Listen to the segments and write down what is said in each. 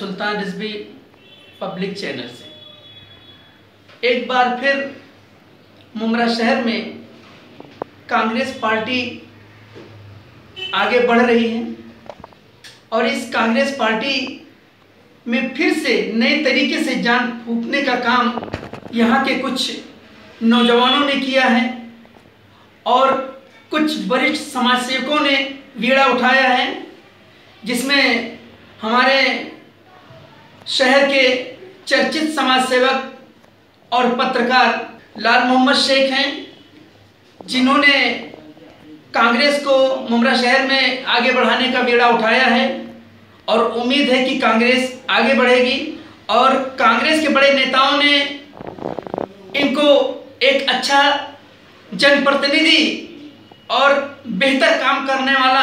सुल्तान Rizvi public channel से। एक बार फिर मुमरा शहर में कांग्रेस पार्टी आगे बढ़ रही है और इस कांग्रेस पार्टी में फिर से नए तरीके से जान फूंकने का काम यहाँ के कुछ नौजवानों ने किया है और कुछ वरिष्ठ समाजसेवकों ने बीड़ा उठाया है, जिसमें हमारे शहर के चर्चित समाजसेवक और पत्रकार लाल मोहम्मद शेख हैं, जिन्होंने कांग्रेस को मुमरा शहर में आगे बढ़ाने का बीड़ा उठाया है और उम्मीद है कि कांग्रेस आगे बढ़ेगी और कांग्रेस के बड़े नेताओं ने इनको एक अच्छा जनप्रतिनिधि और बेहतर काम करने वाला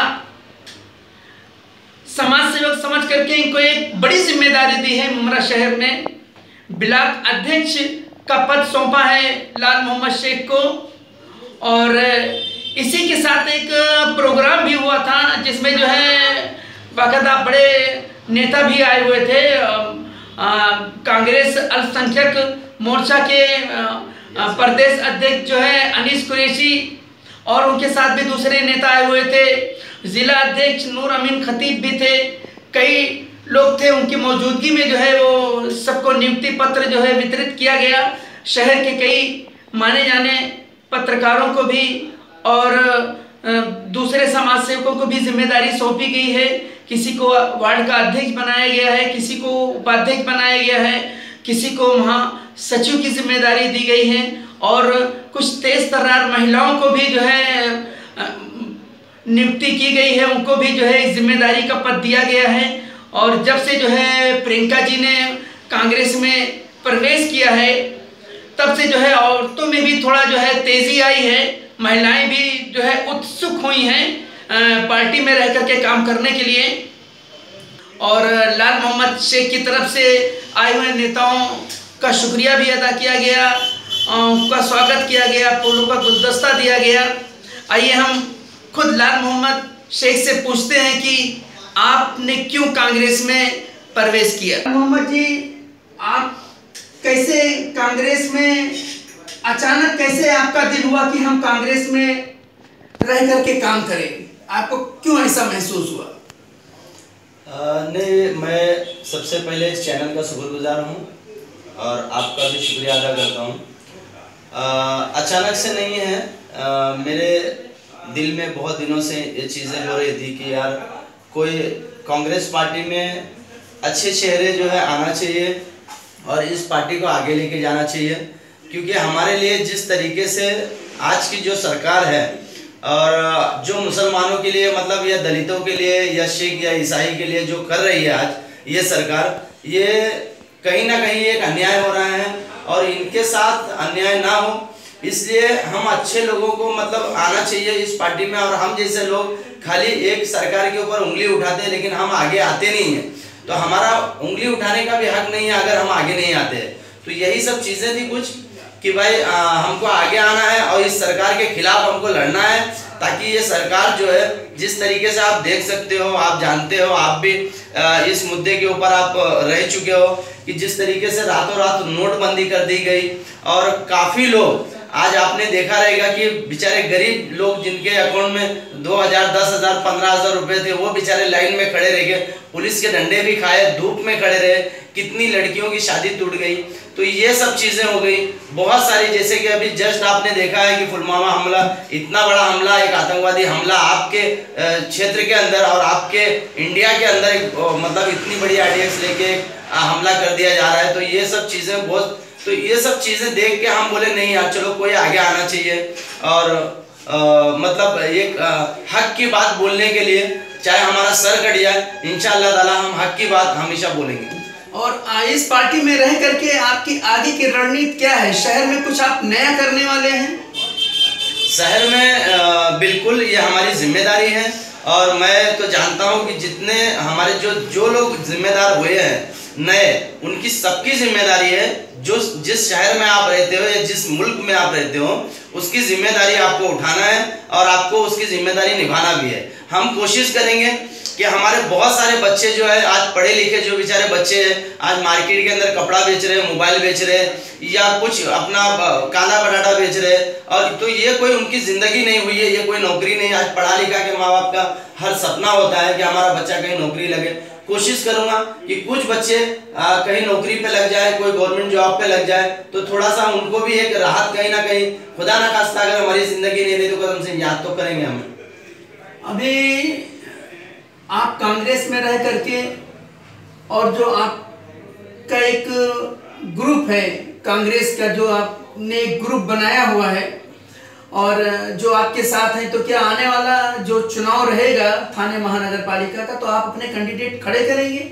समाज सेवक समझ करके इनको एक बड़ी जिम्मेदारी दी है। मुमरा शहर में ब्लॉक अध्यक्ष का पद सौंपा है लाल मोहम्मद शेख को और इसी के साथ एक प्रोग्राम भी हुआ था जिसमें जो है बाकायदा बड़े नेता भी आए हुए थे। कांग्रेस अल्पसंख्यक मोर्चा के प्रदेश अध्यक्ष जो है अनीस कुरैशी और उनके साथ भी दूसरे नेता आए हुए थे। जिला अध्यक्ष नूर अमीन खतीब भी थे, कई लोग थे। उनकी मौजूदगी में जो है वो सबको नियुक्ति पत्र जो है वितरित किया गया। शहर के कई माने जाने पत्रकारों को भी और दूसरे समाज सेवकों को भी जिम्मेदारी सौंपी गई है। किसी को वार्ड का अध्यक्ष बनाया गया है, किसी को उपाध्यक्ष बनाया गया है, किसी को महासचिव की जिम्मेदारी दी गई है और कुछ तेज तर्रार महिलाओं को भी जो है नियुक्ति की गई है, उनको भी जो है जिम्मेदारी का पद दिया गया है। और जब से जो है प्रियंका जी ने कांग्रेस में प्रवेश किया है तब से जो है औरतों में भी थोड़ा जो है तेजी आई है, महिलाएं भी जो है उत्सुक हुई हैं पार्टी में रह करके काम करने के लिए। और लाल मोहम्मद शेख की तरफ से आए हुए नेताओं का शुक्रिया भी अदा किया गया, उनका स्वागत किया गया, फूलों का गुलदस्ता दिया गया। आइए हम खुद लाल मोहम्मद शेख से पूछते हैं कि आपने क्यों कांग्रेस में प्रवेश किया। मोहम्मद जी, आप कैसे कांग्रेस में अचानक कैसे आपका दिल हुआ कि हम कांग्रेस में रह करके काम करें? आपको क्यों ऐसा महसूस हुआ? नहीं, मैं सबसे पहले इस चैनल का शुक्रगुजार हूँ और आपका भी शुक्रिया अदा करता हूँ। अचानक से नहीं है, मेरे दिल में बहुत दिनों से ये चीज़ें हो रही थी कि यार कोई कांग्रेस पार्टी में अच्छे चेहरे जो है आना चाहिए और इस पार्टी को आगे लेके जाना चाहिए, क्योंकि हमारे लिए जिस तरीके से आज की जो सरकार है और जो मुसलमानों के लिए मतलब या दलितों के लिए या सिख या ईसाई के लिए जो कर रही है आज ये सरकार, ये कहीं ना कहीं एक अन्याय हो रहा है और इनके साथ अन्याय ना हो इसलिए हम अच्छे लोगों को मतलब आना चाहिए इस पार्टी में। और हम जैसे लोग खाली एक सरकार के ऊपर उंगली उठाते हैं लेकिन हम आगे आते नहीं हैं, तो हमारा उंगली उठाने का भी हक नहीं है अगर हम आगे नहीं आते। तो यही सब चीज़ें थी कुछ कि भाई हमको आगे आना है और इस सरकार के खिलाफ हमको लड़ना है, ताकि ये सरकार जो है जिस तरीके से आप देख सकते हो, आप जानते हो, आप भी इस मुद्दे के ऊपर आप रह चुके हो कि जिस तरीके से रातों रात नोटबंदी कर दी गई और काफ़ी लोग आज आपने देखा रहेगा कि बेचारे गरीब लोग जिनके अकाउंट में 2000, 10,000, 15,000 रुपए थे वो बेचारे लाइन में खड़े रह गए, पुलिस के डंडे भी खाए, धूप में खड़े रहे, कितनी लड़कियों की शादी टूट गई। तो ये सब चीज़ें हो गई बहुत सारी, जैसे कि अभी जस्ट आपने देखा है कि पुलवामा हमला, इतना बड़ा हमला, एक आतंकवादी हमला आपके क्षेत्र के अंदर और आपके इंडिया के अंदर मतलब इतनी बड़ी आईडीएक्स लेके हमला कर दिया जा रहा है। तो ये सब चीज़ें बहुत, तो ये सब चीज़ें देख के हम बोले नहीं यार चलो कोई आगे आना चाहिए और मतलब एक हक की बात बोलने के लिए चाहे हमारा सर कट जाए, इंशाअल्लाह ताला हम हक की बात हमेशा बोलेंगे। और इस पार्टी में रह करके आपकी आगे की रणनीति क्या है? शहर में कुछ आप नया करने वाले हैं? शहर में बिल्कुल ये हमारी जिम्मेदारी है और मैं तो जानता हूँ कि जितने हमारे जो लोग जिम्मेदार हुए हैं नए, उनकी सबकी जिम्मेदारी है जो जिस शहर में आप रहते हो या जिस मुल्क में आप रहते हो उसकी जिम्मेदारी आपको उठाना है और आपको उसकी जिम्मेदारी निभाना भी है। हम कोशिश करेंगे कि हमारे बहुत सारे बच्चे जो है आज पढ़े लिखे जो बेचारे बच्चे हैं आज मार्केट के अंदर कपड़ा बेच रहे हैं, मोबाइल बेच रहे हैं या कुछ अपना कांदा बटाटा बेच रहे हैं, और तो ये कोई उनकी ज़िंदगी नहीं हुई है, ये कोई नौकरी नहीं। आज पढ़ा लिखा के माँ बाप का हर सपना होता है कि हमारा बच्चा कहीं नौकरी लगे। कोशिश करूंगा कि कुछ बच्चे कहीं नौकरी पे लग जाए, कोई गवर्नमेंट जॉब पे लग जाए, तो थोड़ा सा उनको भी एक राहत कहीं ना कहीं, खुदा ना खास्ता अगर हमारी ज़िंदगी नहीं रही तो कदम से याद तो करेंगे हमें। अभी आप कांग्रेस में रह करके और जो आपका एक ग्रुप है कांग्रेस का, जो आपने एक ग्रुप बनाया हुआ है और जो आपके साथ हैं, तो क्या आने वाला जो चुनाव रहेगा थाने महानगर पालिका का, तो आप अपने कैंडिडेट खड़े करेंगे?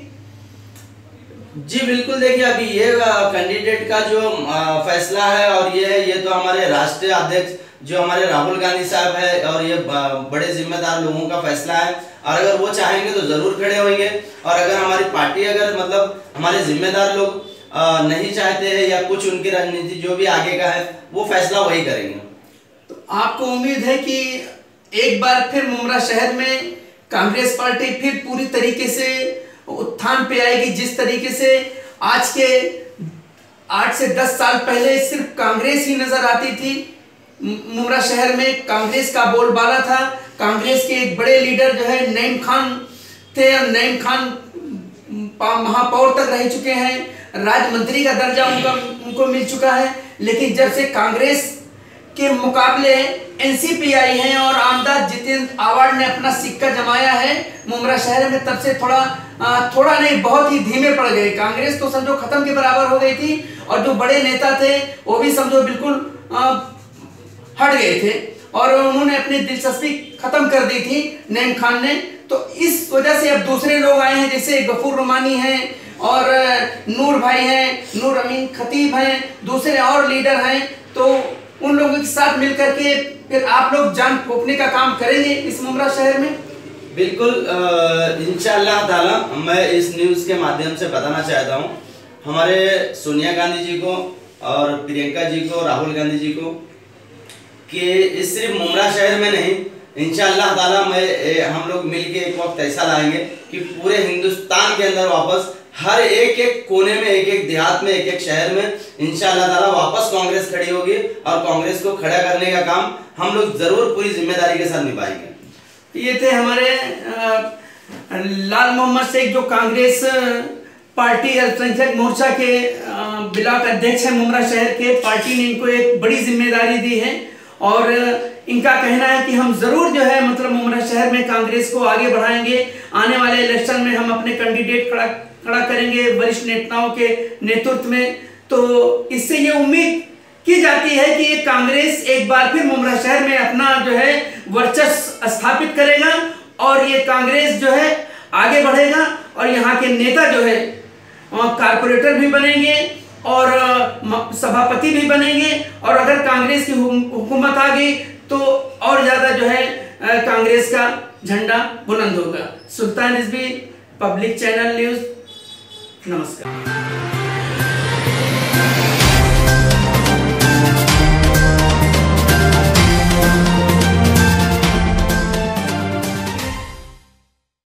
जी बिल्कुल, देखिए अभी ये कैंडिडेट का जो फैसला है और ये तो हमारे राष्ट्रीय अध्यक्ष जो हमारे राहुल गांधी साहब है और ये बड़े जिम्मेदार लोगों का फैसला है, और अगर वो चाहेंगे तो जरूर खड़े होंगे। और अगर हमारी पार्टी अगर मतलब हमारे जिम्मेदार लोग नहीं चाहते हैं या कुछ उनकी राजनीति जो भी आगे का है वो फैसला वही करेंगे। तो आपको उम्मीद है कि एक बार फिर मुमरा शहर में कांग्रेस पार्टी फिर पूरी तरीके से उत्थान पे आएगी? जिस तरीके से आज के 8 से 10 साल पहले सिर्फ कांग्रेस ही नजर आती थी, मुमरा शहर में कांग्रेस का बोलबाला था, कांग्रेस के एक बड़े लीडर जो है नईम खान थे और नईम खान महापौर तक रह चुके हैं, राज्य मंत्री का दर्जा उनको मिल चुका है। लेकिन जब से कांग्रेस के मुकाबले एनसीपी आई है और आमदार जितेंद्र आवाड ने अपना सिक्का जमाया है मुमरा शहर में, तब से थोड़ा नहीं बहुत ही धीमे पड़ गए। कांग्रेस तो समझो खत्म के बराबर हो गई थी और जो बड़े नेता थे वो भी समझो बिल्कुल हट गए थे और उन्होंने अपनी दिलचस्पी खत्म कर दी थी नईम खान ने। तो इस वजह से अब दूसरे लोग आए हैं, जैसे गफूर रुमानी हैं और नूर भाई हैं, नूर अमीन खतीब हैं, दूसरे और लीडर हैं। तो उन लोगों के साथ मिलकर के फिर आप लोग जान फूंकने का काम करेंगे इस मुमरा शहर में? बिल्कुल, इंशाअल्लाह ताला मैं इस न्यूज़ के माध्यम से बताना चाहता हूँ हमारे सोनिया गांधी जी को और प्रियंका जी को, राहुल गांधी जी को, कि सिर्फ मुमरा शहर में नहीं, इंशाअल्लाह ताला हम लोग मिलके एक वक्त ऐसा लाएंगे कि पूरे हिंदुस्तान के अंदर वापस हर एक कोने में, एक देहात में, एक शहर में इंशाअल्लाह ताला वापस कांग्रेस खड़ी होगी और कांग्रेस को खड़ा करने का काम हम लोग जरूर पूरी जिम्मेदारी के साथ निभाएंगे। ये थे हमारे लाल मोहम्मद शेख, जो कांग्रेस पार्टी अल्पसंख्यक मोर्चा के ब्लॉक अध्यक्ष है मुमरा शहर के। पार्टी ने इनको एक बड़ी जिम्मेदारी दी है और इनका कहना है कि हम जरूर जो है मतलब मुमरा शहर में कांग्रेस को आगे बढ़ाएंगे। आने वाले इलेक्शन में हम अपने कैंडिडेट खड़ा करेंगे वरिष्ठ नेताओं के नेतृत्व में। तो इससे ये उम्मीद की जाती है कि ये कांग्रेस एक बार फिर मुमरा शहर में अपना जो है वर्चस्व स्थापित करेगा और ये कांग्रेस जो है आगे बढ़ेगा और यहाँ के नेता जो है कारपोरेटर भी बनेंगे और सभापति भी बनेंगे। और अगर कांग्रेस की हुकूमत आ गई तो और ज्यादा जो है कांग्रेस का झंडा बुलंद होगा। Sultan Rizvi, public channel news, नमस्कार।